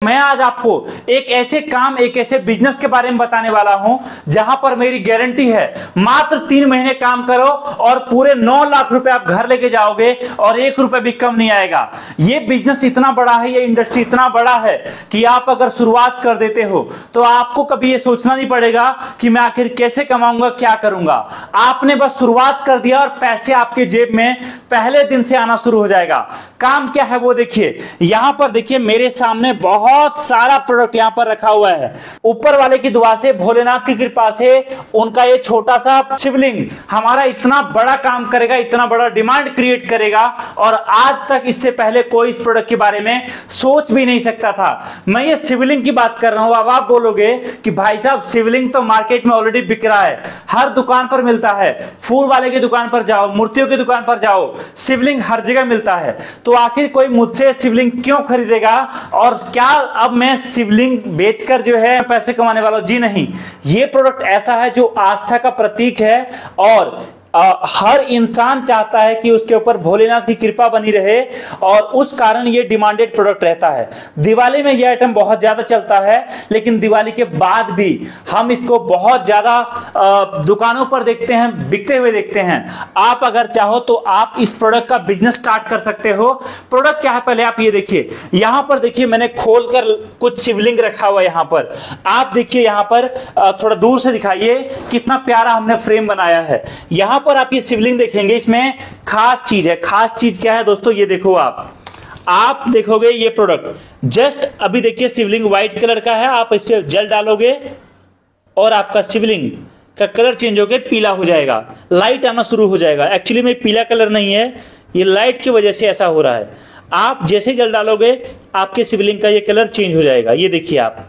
मैं आज आपको एक ऐसे काम, एक ऐसे बिजनेस के बारे में बताने वाला हूं जहां पर मेरी गारंटी है मात्र 3 महीने काम करो और पूरे 9 लाख रुपए आप घर लेके जाओगे और 1 रुपए भी कम नहीं आएगा। ये बिजनेस इतना बड़ा है, ये इंडस्ट्री इतना बड़ा है कि आप अगर शुरुआत कर देते हो तो आपको कभी ये सोचना नहीं पड़ेगा कि मैं आखिर कैसे कमाऊंगा, क्या करूंगा। आपने बस शुरुआत कर दिया और पैसे आपके जेब में पहले दिन से आना शुरू हो जाएगा। काम क्या है वो देखिए, यहां पर देखिए मेरे सामने बहुत सारा प्रोडक्ट यहां पर रखा हुआ है। ऊपर वाले की दुआ से, भोलेनाथ की कृपा से उनका ये छोटा सा शिवलिंग हमारा इतना बड़ा काम करेगा, इतना बड़ा डिमांड क्रिएट करेगा और आज तक इससे पहले कोई इस प्रोडक्ट के बारे में सोच भी नहीं सकता था। मैं ये शिवलिंग की बात कर रहा हूं। अब आप बोलोगे कि भाई साहब शिवलिंग तो मार्केट में ऑलरेडी बिक रहा है, हर दुकान पर मिलता है, फूल वाले की दुकान पर जाओ, मूर्तियों की दुकान पर जाओ, शिवलिंग हर जगह मिलता है। तो आखिर कोई मुझसे शिवलिंग क्यों खरीदेगा और क्या अब मैं शिवलिंग बेचकर जो है पैसे कमाने वाला हूं? जी नहीं, ये प्रोडक्ट ऐसा है जो आस्था का प्रतीक है और हर इंसान चाहता है कि उसके ऊपर भोलेनाथ की कृपा बनी रहे और उस कारण ये डिमांडेड प्रोडक्ट रहता है। दिवाली में यह आइटम बहुत ज्यादा चलता है, लेकिन दिवाली के बाद भी हम इसको बहुत ज्यादा दुकानों पर देखते हैं, बिकते हुए देखते हैं। आप अगर चाहो तो आप इस प्रोडक्ट का बिजनेस स्टार्ट कर सकते हो। प्रोडक्ट क्या है पहले आप ये देखिए, यहां पर देखिए मैंने खोलकर कुछ शिवलिंग रखा हुआ है। यहां पर आप देखिए, यहां पर थोड़ा दूर से दिखाइए कितना प्यारा हमने फ्रेम बनाया है। यहां पर आप ये शिवलिंग देखेंगे, इसमें खास चीज है। खास चीज क्या है दोस्तों, ये देखो आप देखोगे ये प्रोडक्ट जस्ट अभी देखिए शिवलिंग व्हाइट कलर का है, आप इस पे जल डालोगे और आपका शिवलिंग का कलर चेंज होकर पीला हो जाएगा, लाइट आना शुरू हो जाएगा। एक्चुअली में पीला कलर नहीं है, ये लाइट की वजह से ऐसा हो रहा है। आप जैसे जल डालोगे आपके शिवलिंग का ये कलर चेंज हो जाएगा। ये देखिए आप,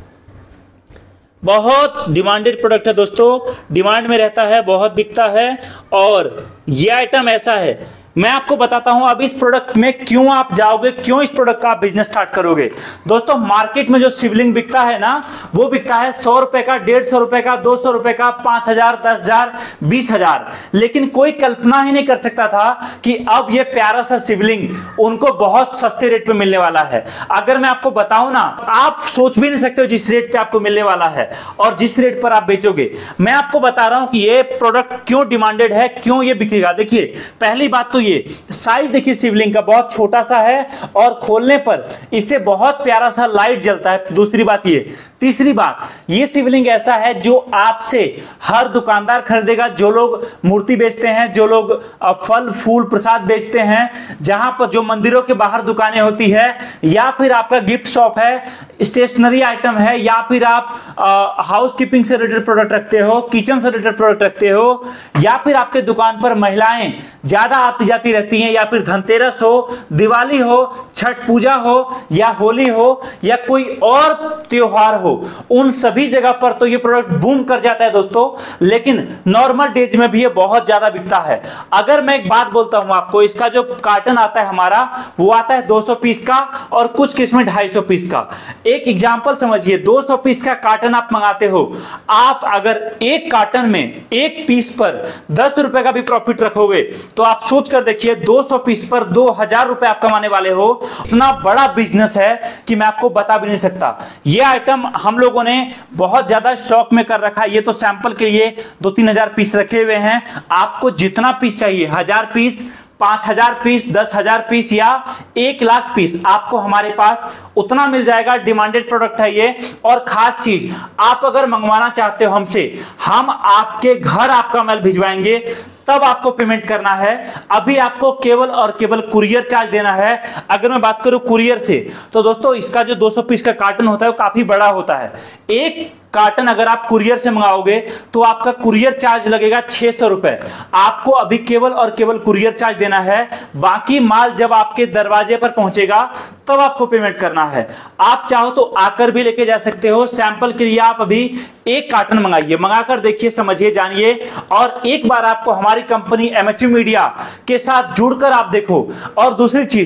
बहुत डिमांडेड प्रोडक्ट है दोस्तों, डिमांड में रहता है, बहुत बिकता है और ये आइटम ऐसा है। मैं आपको बताता हूं अब इस प्रोडक्ट में क्यों आप जाओगे, क्यों इस प्रोडक्ट का आप बिजनेस स्टार्ट करोगे। दोस्तों मार्केट में जो शिवलिंग बिकता है ना, वो बिकता है 100 रुपए का, 150 रुपए का, 200 रुपए का, 5000, 10,000, 20,000। लेकिन कोई कल्पना ही नहीं कर सकता था कि अब ये प्यारा सा शिवलिंग उनको बहुत सस्ते रेट पे मिलने वाला है। अगर मैं आपको बताऊं ना, आप सोच भी नहीं सकते हो जिस रेट पे आपको मिलने वाला है और जिस रेट पर आप बेचोगे। मैं आपको बता रहा हूं कि ये प्रोडक्ट क्यों डिमांडेड है, क्यों ये बिकेगा। देखिए पहली बात तो ये साइज देखिए शिवलिंग का बहुत छोटा सा है और खोलने पर इससे बहुत प्यारा सा लाइट जलता है। दूसरी बात ये, तीसरी बात, ये शिवलिंग ऐसा है जो आपसे हर दुकानदार खरीदेगा। जो लोग मूर्ति बेचते हैं, जो लोग फल फूल प्रसाद बेचते हैं, जहां पर जो मंदिरों के बाहर दुकानें होती है, या फिर आपका गिफ्ट शॉप है, स्टेशनरी आइटम है, या फिर आप हाउस कीपिंग से रिलेटेड प्रोडक्ट रखते हो, किचन से रिलेटेड प्रोडक्ट रखते हो, या फिर आपके दुकान पर महिलाएं ज्यादा आती जाती रहती हैं, या फिर धनतेरस हो, दिवाली हो, छठ पूजा हो, या होली हो, या कोई और त्योहार हो, उन सभी जगह पर तो ये प्रोडक्ट बूम कर जाता है दोस्तों। लेकिन नॉर्मल डेज में भी ये बहुत ज्यादा बिकता है। अगर मैं एक बात बोलता हूं आपको, इसका जो कार्टन आता है हमारा, वो आता है 200 पीस का और कुछ केस में 250 पीस का। एक एग्जांपल समझिए, 200 पीस का कार्टन आप मंगाते हो, आप अगर एक कार्टन में एक पीस पर 10 रुपए का भी प्रॉफिट रखोगे तो आप सोच कर देखिए 200 पीस पर 2000 रुपए आप कमाने वाले हो। इतना बड़ा बिजनेस है कि मैं आपको बता भी नहीं सकता। यह आइटम हम लोगों ने बहुत ज्यादा स्टॉक में कर रखा है। ये तो सैंपल के लिए 2-3 हजार पीस रखे हुए हैं। आपको जितना पीस चाहिए, 1000 पीस, 5000 पीस, 10,000 पीस या 1 लाख पीस, आपको हमारे पास उतना मिल जाएगा। डिमांडेड प्रोडक्ट है ये। और खास चीज, आप अगर मंगवाना चाहते हो हमसे, हम आपके घर आपका माल भिजवाएंगे, तब आपको पेमेंट करना है। अभी आपको केवल और केवल कुरियर चार्ज देना है। अगर मैं बात करूं कुरियर से, तो दोस्तों इसका जो 200 पीस का कार्टन होता है वो काफी बड़ा होता है। एक कार्टन अगर आप कुरियर से मंगाओगे तो आपका कुरियर चार्ज लगेगा 600 रुपए। आपको अभी केवल और केवल कुरियर चार्ज देना है। बाकी माल जब आपके दरवाजे पर पहुंचेगा तब आपको पेमेंट करना है। आप चाहो तो आकर भी लेके जा सकते हो। सैंपल के लिए आप अभी एक कार्टन मंगाइए, मंगाकर देखिए, समझिए, जानिए, और एक बार आपको हमारी कंपनी एमएचवी मीडिया के साथ जुड़कर आप देखो। और दूसरी चीज,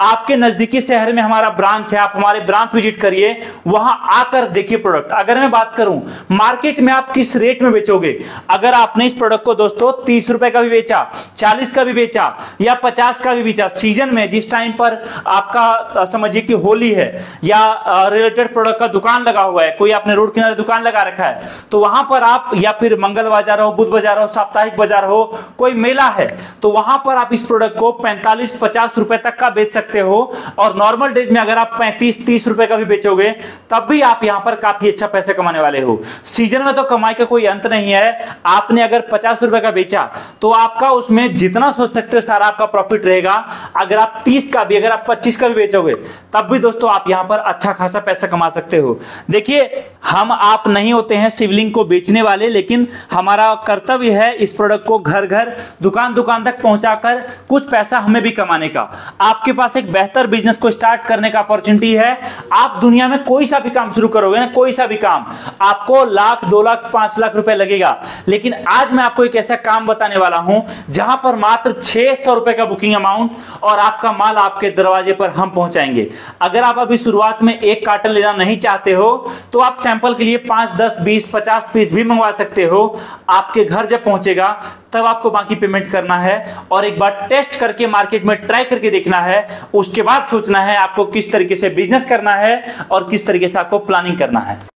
आपके नजदीकी शहर में हमारा ब्रांच है, आप हमारे ब्रांच विजिट करिए, वहां आकर देखिए प्रोडक्ट। अगर मैं बात करूं मार्केट में आप किस रेट में बेचोगे, अगर आपने इस प्रोडक्ट को दोस्तों 30 रुपए का भी बेचा, 40 का भी बेचा या 50 का भी बेचा, सीजन में जिस टाइम पर आपका समझिए कि होली है या रिलेटेड प्रोडक्ट का दुकान लगा हुआ है, कोई आपने रोड किनारे दुकान लगा रखा है, तो वहां पर आप, या फिर मंगल बाजार हो, बुध बाजार हो, साप्ताहिक बाजार हो, कोई मेला है, तो वहां पर आप इस प्रोडक्ट को 45-50 रुपए तक का बेच सकते हो। और नॉर्मल डेज में अगर आप 35-30 रुपए का भी बेचोगे तब भी आप यहां पर काफी अच्छा पैसे कमाने वाले हो। सीजन में तो कमाई का कोई अंत नहीं है। आपने अगर 50 रुपए का बेचा तो आपका उसमें जितना सोच सकते हो सारा आपका प्रॉफिट रहेगा। अगर आप 30 का भी, अगर आप 25 का भी बेचोगे तब भी दोस्तों आप यहां पर अच्छा खासा पैसा कमा सकते हो। देखिए, हम आप नहीं होते हैं शिवलिंग को बेचने वाले, लेकिन हमारा कर्तव्य है इस प्रोडक्ट को घर घर, दुकान दुकान तक पहुंचाकर कुछ पैसा हमें भी कमाने का। आपके पास एक बेहतर बिजनेस को स्टार्ट करने का अपॉर्चुनिटी है। आप दुनिया में कोई सा भी काम शुरू करोगे ना, कोई सा भी काम, आपको लाख, 2 लाख, 5 लाख रुपए लगेगा। लेकिन आज मैं आपको एक ऐसा काम बताने वाला हूं जहां पर मात्र 600 रुपए का बुकिंग अमाउंट और आपका माल आपके दरवाजे पर हम पहुंचाएंगे। अगर आप अभी शुरुआत में 1 कार्टन लेना नहीं चाहते हो तो आप सैंपल के लिए 5, 10, 20, 50 पीस भी मंगवा सकते हो। आपके घर जब पहुंचेगा तब आपको बाकी पेमेंट करना है और एक बार टेस्ट करके मार्केट में ट्राई करके देखना है। उसके बाद सोचना है आपको किस तरीके से बिजनेस करना है और किस तरीके से आपको प्लानिंग करना है।